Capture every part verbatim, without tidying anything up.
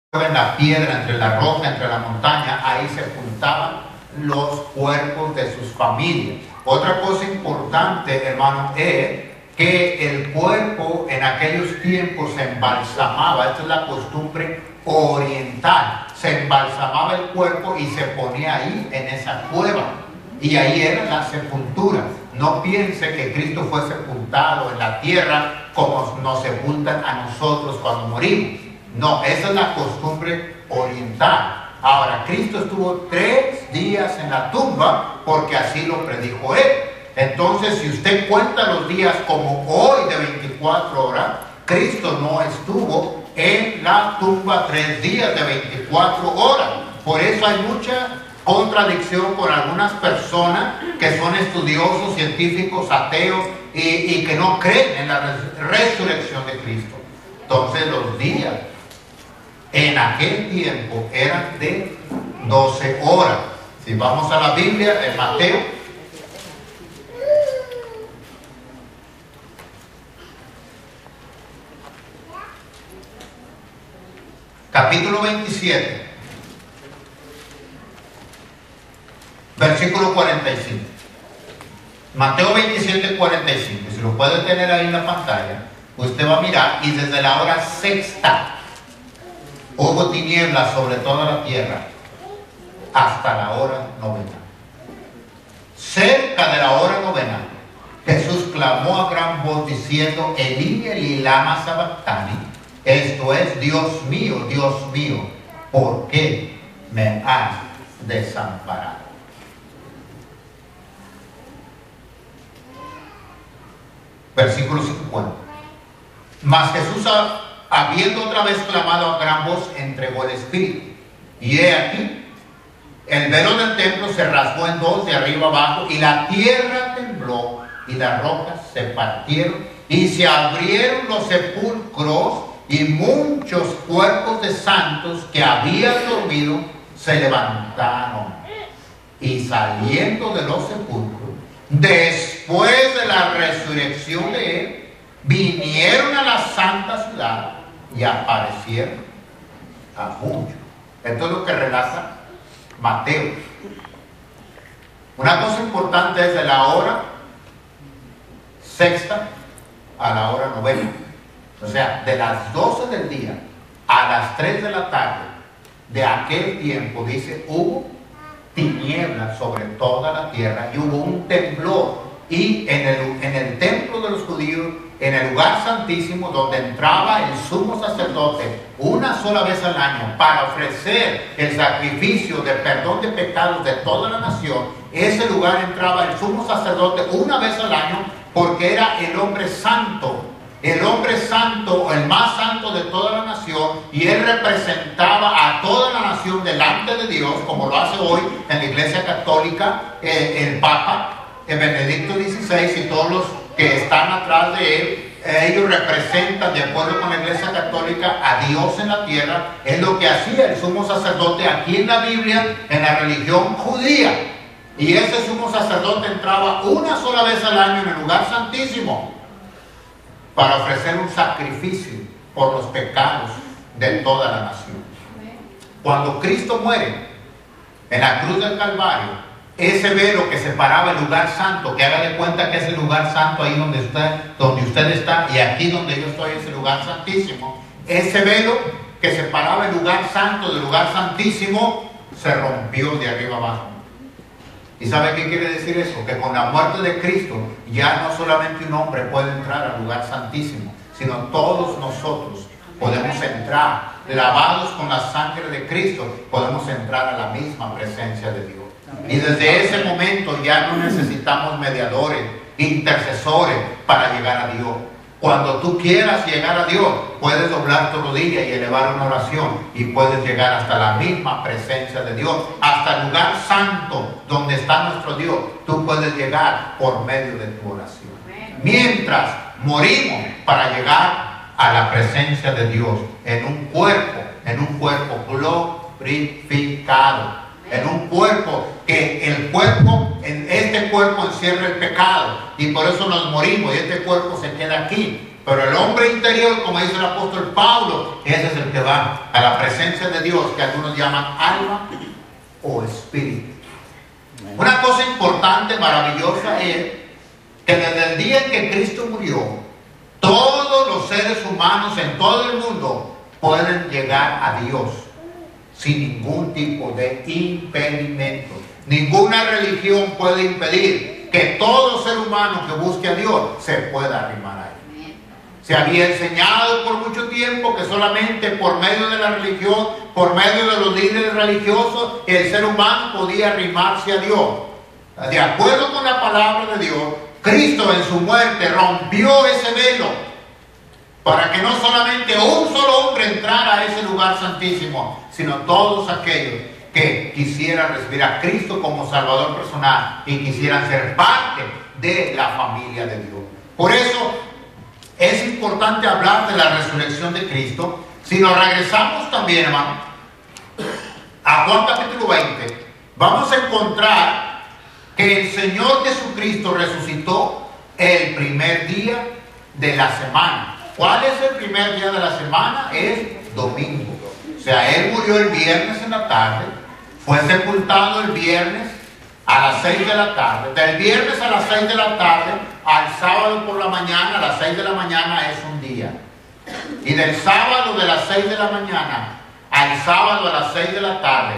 en la piedra, entre la roca, entre la montaña, ahí se juntaban los cuerpos de sus familias. Otra cosa importante, hermano, es que el cuerpo en aquellos tiempos se embalsamaba. Esta es la costumbre oriental. Se embalsamaba el cuerpo y se ponía ahí en esa cueva. Y ahí era la sepultura. No piense que Cristo fue sepultado en la tierra como nos sepultan a nosotros cuando morimos. No, esa es la costumbre oriental. Ahora, Cristo estuvo tres días en la tumba porque así lo predijo Él. Entonces, si usted cuenta los días como hoy de veinticuatro horas, Cristo no estuvo en la tumba tres días de veinticuatro horas. Por eso hay mucha contradicción con algunas personas que son estudiosos, científicos, ateos y, y que no creen en la resurrección de Cristo. Entonces, los días en aquel tiempo eran de doce horas. Si vamos a la Biblia, en Mateo, capítulo veintisiete, versículo cuarenta y cinco. Mateo veintisiete, cuarenta y cinco. Si lo puede tener ahí en la pantalla, usted va a mirar, y desde la hora sexta hubo tinieblas sobre toda la tierra hasta la hora novena. Cerca de la hora novena, Jesús clamó a gran voz diciendo: Elí, Elí, lama sabactani. Esto es: Dios mío, Dios mío, ¿por qué me has desamparado? Versículo cincuenta. Mas Jesús, habiendo otra vez clamado a gran voz, entregó el Espíritu. Y he aquí, el velo del templo se rasgó en dos de arriba abajo, y la tierra tembló, y las rocas se partieron, y se abrieron los sepulcros, y muchos cuerpos de santos que habían dormido se levantaron. Y saliendo de los sepulcros, después de la resurrección de Él, vinieron a la santa ciudad y aparecieron a muchos. Esto es lo que relata Mateo. Una cosa importante es de la hora sexta a la hora novena. O sea, de las doce del día a las tres de la tarde de aquel tiempo, dice, hubo tinieblas sobre toda la tierra y hubo un temblor. Y en el, en el templo de los judíos, en el lugar santísimo donde entraba el sumo sacerdote una sola vez al año para ofrecer el sacrificio de perdón de pecados de toda la nación, ese lugar entraba el sumo sacerdote una vez al año porque era el hombre santo, el hombre santo, el más santo de toda la nación, y él representaba a toda la nación delante de Dios, como lo hace hoy en la Iglesia Católica eh, el Papa el Benedicto dieciséis y todos los que están atrás de él. Ellos representan, de acuerdo con la Iglesia Católica, a Dios en la tierra. Es lo que hacía el sumo sacerdote aquí en la Biblia, en la religión judía. Y ese sumo sacerdote entraba una sola vez al año en el lugar santísimo para ofrecer un sacrificio por los pecados de toda la nación. Cuando Cristo muere en la cruz del Calvario, ese velo que separaba el lugar santo, que haga de cuenta que es el lugar santo ahí donde usted, donde usted está, y aquí donde yo estoy es el lugar santísimo, ese velo que separaba el lugar santo del lugar santísimo se rompió de arriba abajo. ¿Y sabe qué quiere decir eso? Que con la muerte de Cristo ya no solamente un hombre puede entrar al lugar santísimo, sino todos nosotros podemos entrar, lavados con la sangre de Cristo, podemos entrar a la misma presencia de Dios. Y desde ese momento ya no necesitamos mediadores, intercesores para llegar a Dios. Cuando tú quieras llegar a Dios, puedes doblar tu rodilla y elevar una oración y puedes llegar hasta la misma presencia de Dios, hasta el lugar santo donde está nuestro Dios. Tú puedes llegar por medio de tu oración. Mientras morimos para llegar a la presencia de Dios en un cuerpo, en un cuerpo glorificado. En un cuerpo que el cuerpo, en este cuerpo encierra el pecado, y por eso nos morimos y este cuerpo se queda aquí. Pero el hombre interior, como dice el apóstol Pablo, ese es el que va a la presencia de Dios, que algunos llaman alma o espíritu. Una cosa importante, maravillosa, es que desde el día en que Cristo murió, todos los seres humanos en todo el mundo pueden llegar a Dios sin ningún tipo de impedimento. Ninguna religión puede impedir que todo ser humano que busque a Dios se pueda arrimar a Él. Se había enseñado por mucho tiempo que solamente por medio de la religión, por medio de los líderes religiosos, el ser humano podía arrimarse a Dios. De acuerdo con la palabra de Dios, Cristo en su muerte rompió ese velo para que no solamente un solo hombre entrara a ese lugar santísimo, sino todos aquellos que quisieran recibir a Cristo como Salvador personal y quisieran ser parte de la familia de Dios. Por eso es importante hablar de la resurrección de Cristo. Si nos regresamos también, hermano, a Juan capítulo veinte, vamos a encontrar que el Señor Jesucristo resucitó el primer día de la semana. ¿Cuál es el primer día de la semana? Es domingo. O sea, Él murió el viernes en la tarde, fue sepultado el viernes a las seis de la tarde. Del viernes a las seis de la tarde al sábado por la mañana, a las seis de la mañana es un día. Y del sábado de las seis de la mañana al sábado a las seis de la tarde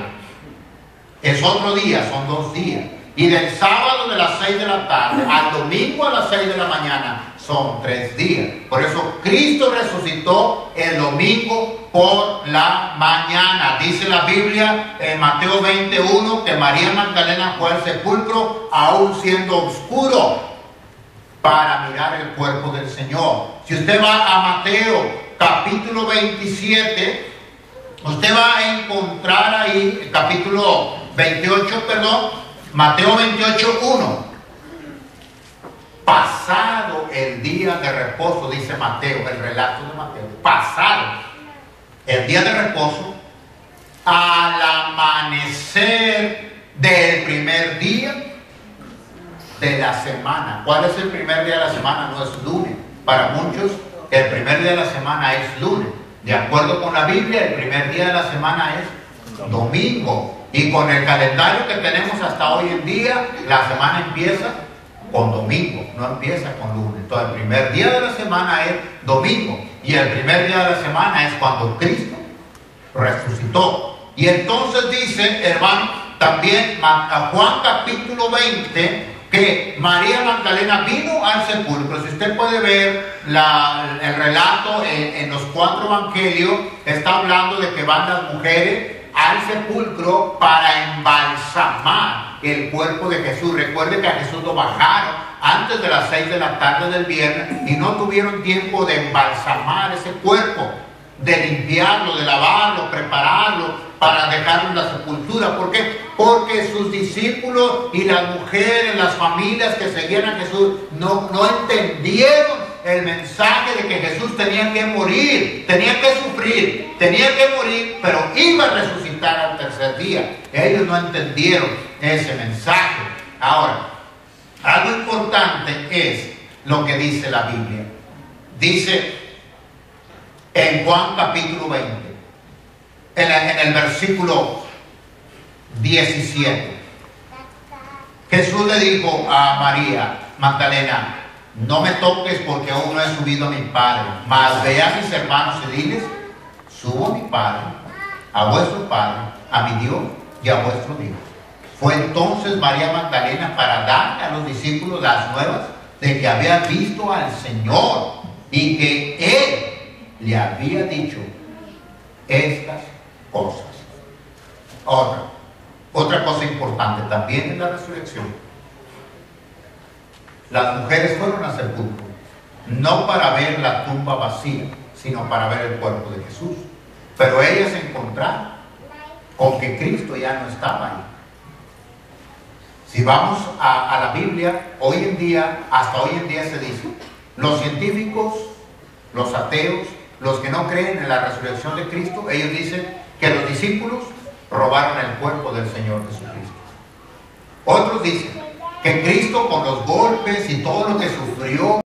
es otro día, son dos días. Y del sábado de las seis de la tarde al domingo a las seis de la mañana son tres días. Por eso Cristo resucitó el domingo por la mañana. Dice la Biblia en Mateo veintiuno que María Magdalena fue al sepulcro aún siendo oscuro para mirar el cuerpo del Señor. Si usted va a Mateo capítulo veintisiete, usted va a encontrar ahí, capítulo veintiocho, perdón, Mateo veintiocho, uno. Pasado el día de reposo, dice Mateo, el relato de Mateo, pasado el día de reposo, al amanecer del primer día de la semana. ¿Cuál es el primer día de la semana? No es lunes. Para muchos, el primer día de la semana es lunes. De acuerdo con la Biblia, el primer día de la semana es domingo. Y con el calendario que tenemos hasta hoy en día, la semana empieza con domingo, no empieza con lunes. Entonces el primer día de la semana es domingo. Y el primer día de la semana es cuando Cristo resucitó. Y entonces dice, hermano, también Juan capítulo veinte, que María Magdalena vino al sepulcro. Si usted puede ver la, el relato en, en los cuatro evangelios, está hablando de que van las mujeres al sepulcro para embalsamar el cuerpo de Jesús. Recuerde que a Jesús lo bajaron antes de las seis de la tarde del viernes y no tuvieron tiempo de embalsamar ese cuerpo, de limpiarlo, de lavarlo, prepararlo para dejarlo en la sepultura. ¿Por qué? Porque sus discípulos y las mujeres, las familias que seguían a Jesús no, no entendieron el mensaje de que Jesús tenía que morir, tenía que sufrir, tenía que morir, pero iba a resucitar al tercer día. Ellos no entendieron ese mensaje. Ahora, algo importante es lo que dice la Biblia. Dice en Juan capítulo veinte, en, la, en el versículo diecisiete, Jesús le dijo a María Magdalena: no me toques porque aún no he subido a mi Padre, mas ve a mis hermanos y diles: subo a mi Padre, a vuestro Padre, a mi Dios y a vuestro Dios. Fue entonces María Magdalena para dar a los discípulos las nuevas de que había visto al Señor y que Él le había dicho estas cosas. Otra, otra cosa importante también en la resurrección: las mujeres fueron al sepulcro no para ver la tumba vacía, sino para ver el cuerpo de Jesús. Pero ellas se encontraron con que Cristo ya no estaba ahí. Si vamos a, a la Biblia, hoy en día, hasta hoy en día se dice, los científicos, los ateos, los que no creen en la resurrección de Cristo, ellos dicen que los discípulos robaron el cuerpo del Señor Jesucristo. Otros dicen que Cristo, con los golpes y todo lo que sufrió